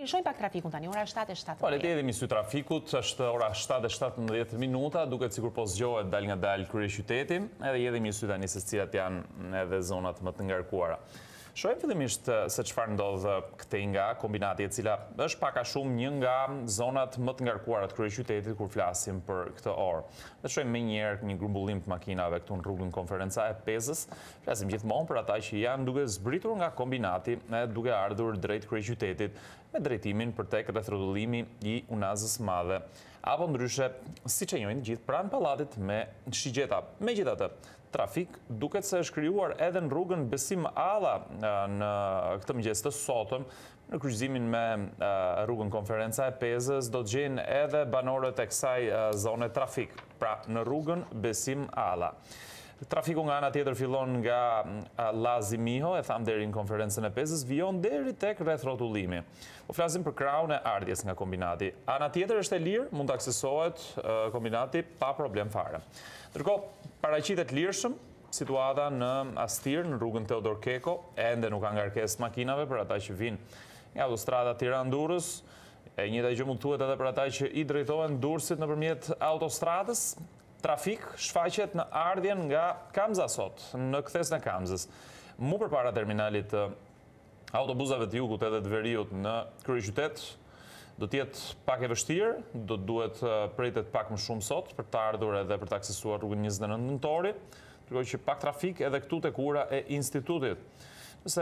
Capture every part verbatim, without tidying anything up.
Shojmë pak trafikun tani, ora shtatë e shtatëmbëdhjetë. Po, le të jemi sy trafikut, është ora shtatë e shtatëmbëdhjetë minuta, duket sikur po zgjohet dal nga dal kryeqyteti, edhe jedhemi sy tani se cilat janë edhe zonat më të ngarkuara. Shohim fillimisht se çfarë ndodh këtej nga kombinati, e cila është pak a shumë një nga zonat më të ngarkuara të kryeqytetit kur flasim për këtë orë. Ne shohim menjëherë një grumbullim të makinave këtu në rrugën Konferenca e Pezës. Flasim gjithmonë për ata që janë duke zbritur nga kombinati, duke ardhur drejt kryeqytetit me drejtimin për tek rrethrotullimi i Unazës Madhe, apo ndryshe siç e njohin gjithë pranë pallatit me shigjeta. Megjithatë, trafik duket se është krijuar edhe në rrugën Besim Alla në këtë mëngjes të sotëm, në kryqëzimin me rrugën Konferenca e Pezës, do të gjejnë edhe banorët e kësaj zone trafik, pra në rrugën Besim Alla. Trafiku nga ana tjetër fillon nga Lazi Miho, e tham deri në Konferencën e Pezës, vijon deri tek rrethrotullimi. Po flasim për krahun e ardhjes nga kombinati. Ana tjetër është e lirë, mund të aksesohet kombinati pa problem fare. Ndërkohë, paraqitet lirshëm situata në Astir, në rrugën Teodor Keko, ende nuk ka ngarkesë makinave për ata që vinë nga autostrada Tiranë-Durrës. E njëjta gjë mund thuhet edhe për ata që i drejtohen Durrësit nëpërmjet autostradës. Trafik shfaqet në ardhjen nga Kamza sot, në kthesën e Kamzës. Mu përpara terminalit të autobusave të jugut edhe të veriut në kryeqytet, do të jetë pak e vështirë, do të duhet pritet pak më shumë sot për të ardhur edhe për të aksesuar rrugën njëzet e nëntë nëntori, ndërkohë që pak trafik edhe këtu tek ura e institutit. Nëse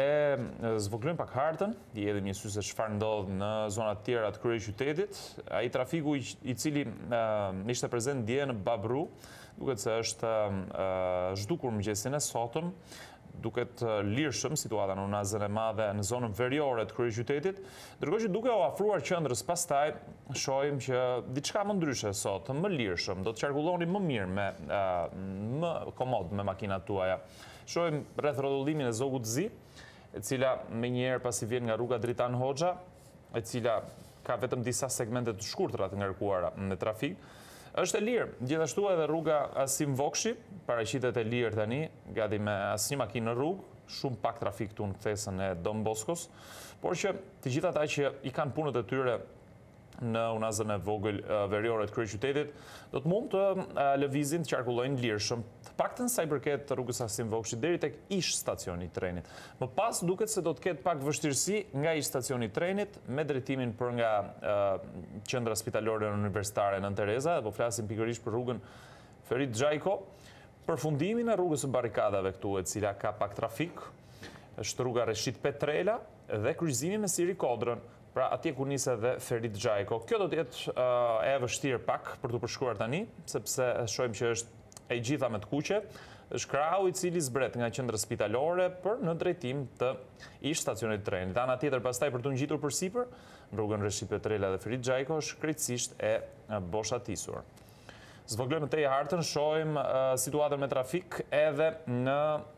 e zvogëlojmë pak hartën, i hedhim një sy se çfarë ndodh në zonat tjera të kryeqytetit, ai trafiku i cili ishte prezent dje në Babru, duket se është zhdukur mëngjesin e sotëm, duket lirshëm situata në Unazën e Madhe në zonën veriore të kryeqytetit, ndërkohë që duke u afruar qendrës pastaj shohim që diçka më ndryshe sot, më lirshëm, do të qarkulloni më mirë me më komod me makinat tuaja. Shohim rrethrodullimin e Zogut Zi, e cila menjëherë pasi vjen nga rruga Dritan Hoxha, e cila ka vetëm disa segmente të shkurtra të ngarkuara në trafik. Është e lirë, gjithashtu edhe rruga Asim Vokshi, paraqitet e lirë tani, gati me asnjë makinë në rrugë, shumë pak trafik këtu në kthesën e Don Boskos, por që të gjithë ata që i kanë punët e tyre në Unazën e vogël veriore të kryeqytetit, do të mund të lëvizin të qarkullojnë lirshëm, të paktën sa i përket rrugës Asim Vokshi deri tek ish stacioni i trenit. Më pas duket se do të ketë pak vështirësi nga ish stacioni i trenit me drejtimin për nga qendra spitalore universitare Nën Tereza, dhe po flasim pikërisht për rrugën Ferit Xhaiko, përfundimin e rrugës së barrikadave këtu, e cila ka pak trafik, është rruga Reshit Petrela dhe kryqëzimi me Siri Kodrën. Pra atje ku nis edhe Ferit Xhaiko. Kjo do të jetë e vështirë pak për të përshkruar tani, sepse shohim që është e gjitha me të kuqe, është krahu i cili zbret nga qendra spitalore për në drejtim të ish stacionit të trenit. Ana tjetër pastaj për të ngjitur përsipër, në rrugën Reshit Petrela dhe Ferit Xhaiko është krejtësisht e boshatisur. Zvogëlojmë tej hartën, shohim situatën me trafik edhe në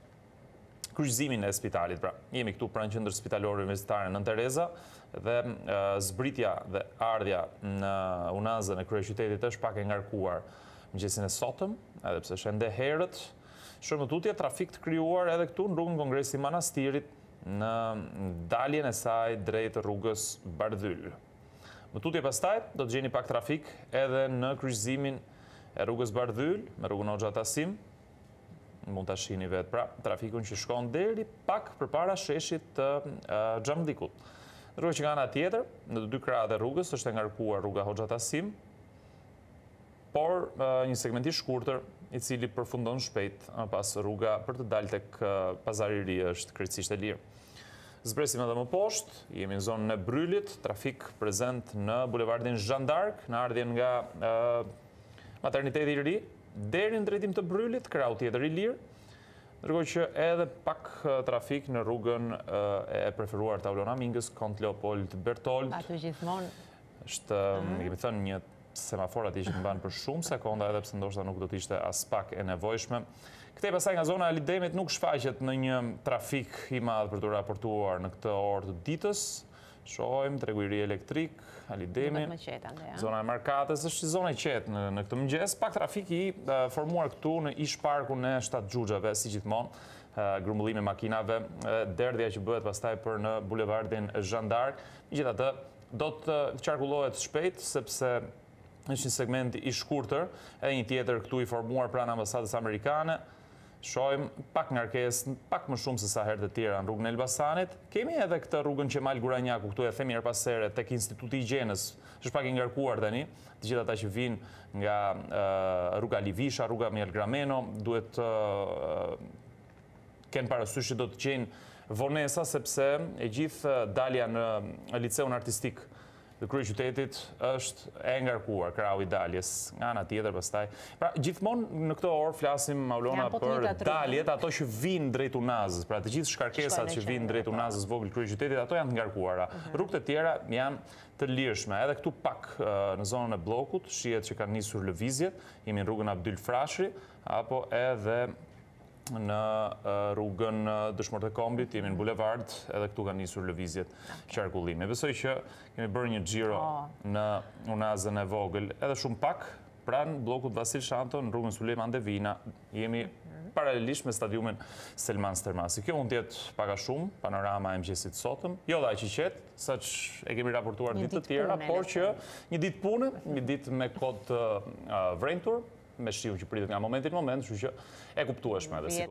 kryqëzimin e spitalit. Pra, jemi këtu pranë qendrës spitalore universitare Nën Tereza dhe zbritja dhe ardhja në Unazën e kryeqytetit është pak e ngarkuar mëngjesin e sotëm, edhe pse është ende herët. Shohim tutje trafik të krijuar edhe këtu në rrugën Kongresi Manastirit në daljen e saj drejt rrugës Bardhyl. Më tutje pastaj do të gjeni pak trafik edhe në kryqëzimin e rrugës Bardhyl me rrugën Hoxha Tasim. Mund ta shihni vetë, pra, trafikun që shkon deri pak përpara sheshit të Xhamdikut. Rruga që nga ana tjetër, në të dy krahët e rrugës është e ngarkuar rruga Hoxha Tasim, por një segment i shkurtër i cili përfundon shpejt pas rruga për të dalë tek Pazari i Ri është krejtësisht e lirë. Zbresim edhe më poshtë, jemi në zonën e Brylit, trafik prezent në bulevardin Jeanne d'Arc, në ardhjen nga materniteti i ri, deri në drejtim të Brylit, krahu tjetër i lirë, ndërkohë që edhe pak trafik në rrugën e preferuar të Aulona Mingës, Kont Leopold Bertold. Aty gjithmonë është, kemi thënë, një semafor aty që të mban për shumë sekonda, edhe pse ndoshta nuk do të ishte as pak e nevojshme. Këtej pasaj nga zona e Alidemit nuk shfaqet në një trafik i madh për të raportuar në këtë orë të ditës. Shohim tregu i ri elektrik, Alidemi, zona e Markatës, është zona e qetë në, në këtë mëngjes. Pak trafik i formuar këtu në ish parkun e shtatë xhuxhave, si gjithmonë. grumbullimi makinave, derdhja që bëhet pastaj për në bulevardin Jeanne d'Arc. Megjithatë, do të qarkullohet shpejt sepse është një segment i shkurtër, edhe një tjetër këtu i formuar pranë ambasadës amerikane. Shohim pak ngarkesë, pak më shumë se sa herë të tjera në rrugën e Elbasanit. Kemi edhe këtë rrugën Qemal Guranjaku, këtu e themi her pas here tek Instituti i Higjienës, është pak i ngarkuar tani. Të gjithë ata që vinë nga uh, rruga Livisha, rruga Mjel Grameno, duhet uh, kenë parasysh që do të gjejnë vonesa sepse e gjithë dalja në liceun artistik të kryeqytetit është e ngarkuar, krau i daljes, nga ana tjetër pastaj. Pra, gjithmonë në këtë orë flasim, Maulona, për daljet, ato që vinë drejt Unazës, pra të gjithë shkarkesat që vinë drejt Unazës vogël kryeqytetit, ato janë të ngarkuara. Rrugët e tjera janë të lirshme. Edhe këtu pak në zonën e bllokut, shihet që kanë nisur lëvizjet, jemi në rrugën Abdyl Frashëri, apo edhe në rrugën Dëshmorët e Kombit, jemi në bulevard, edhe këtu kanë nisur lëvizjet qarkullimi. Besoj që kemi bërë një xhiro në Unazën e vogël, edhe shumë pak pranë bllokut Vasil Shanto në rrugën Sulejman Devina, jemi paralelisht me stadiumin Selman Stermasi. Kjo mund të jetë pak a shumë panorama e mëngjesit sotëm, jo dhe aq i qetë, saq e kemi raportuar ditë të tjera, por që një ditë pune, një ditë me kod vrentur, me shiu që pritet nga momenti në moment, kështu që e kuptueshme edhe si